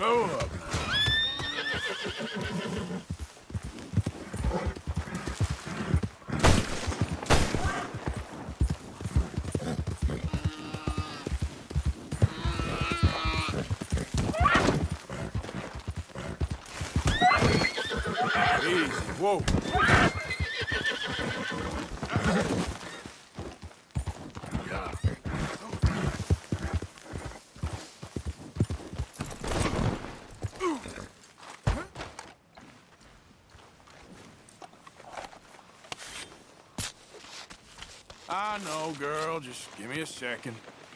Slow up now. Easy, whoa. I know, girl. Just give me a second.